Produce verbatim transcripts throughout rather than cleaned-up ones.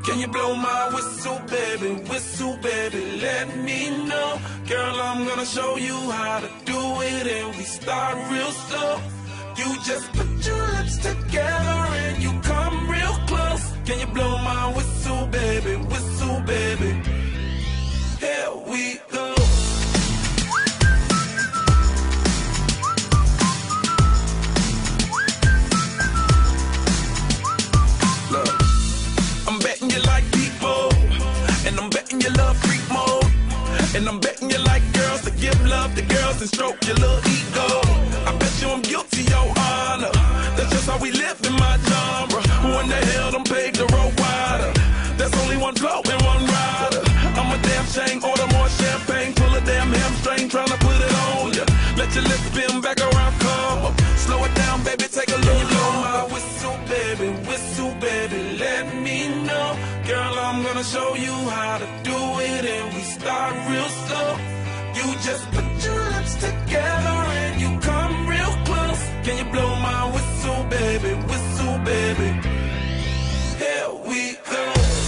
Can you blow my whistle, baby, whistle, baby, let me know. Girl, I'm gonna show you how to do it, and we start real slow. You just put your lips together and you come real close. Can you blow my whistle, baby, whistle, baby? Here we go. Look, I'm betting you like people, and I'm betting you love freak mode, and I'm betting you like girls to give love to girls and stroke your little ego. I bet you I'm guilty, your honor. That's just how we live in my genre. Who in the hell done paved the road wider? There's only one flow and one rider. I'm a damn shame, order more champagne, pull a damn hamstring, tryna put it on ya. Let your lips spin back around, come up. Slow it down, baby, take a little blow my whistle, baby, whistle, baby, let me know. Girl, I'm gonna show you how to do it, and we start real slow. You just put your lips together and you come real close. Can you blow my whistle, baby, whistle, baby? Here we go.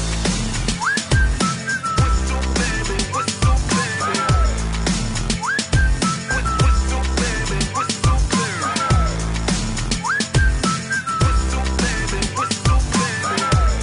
Whistle, baby, whistle, baby. Whistle, baby, whistle, baby. Whistle, baby, whistle, baby.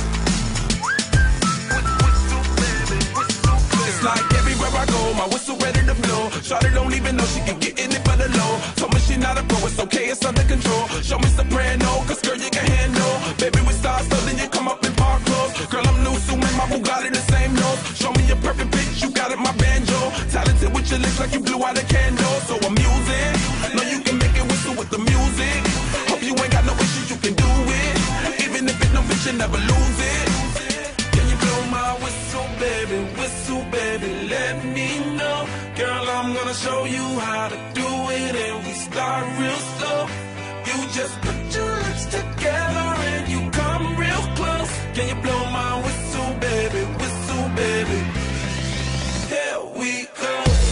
Whistle, baby, whistle, baby. It's like everywhere I go, my whistle ready to blow. Shawty don't even know she can get in it for the low. Told me she not a pro, it's okay, it's under control. Show me soprano, cause girl you can handle. Baby we start so then you come up in park clothes. Girl I'm new, so my Bugatti the same nose. Show me a perfect pitch, you got it, my banjo. Talented with your lips like you blew out a candle. So I'm using, know you can make it whistle with the music. Hope you ain't got no issues, you can do it. Even if it no bitch, you never lose it. Can you blow my whistle, baby, whistle, baby, let me know. Girl, I'm gonna show you how to do it, and we start real slow. You just put your lips together and you come real close. Can you blow my whistle, baby, whistle, baby? Here we go.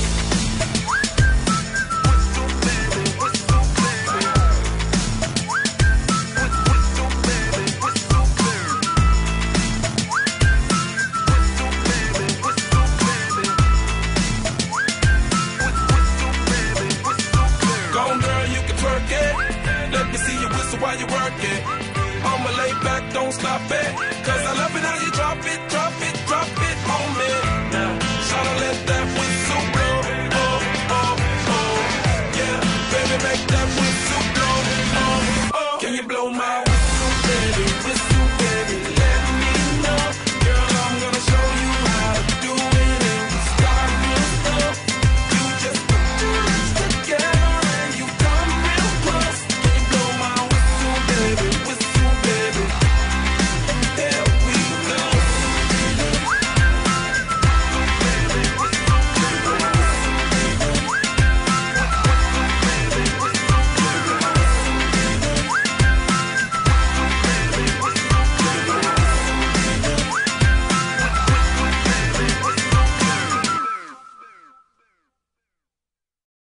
Whistle, baby, whistle, baby. Whistle, baby, whistle, baby. Whistle, baby, whistle, baby. Go on, girl, you can twerk it. Let me see you whistle while you work it. I'ma lay back, don't stop it. Cause I love it how you drop it, drop it, drop it on me. Now, shout out, let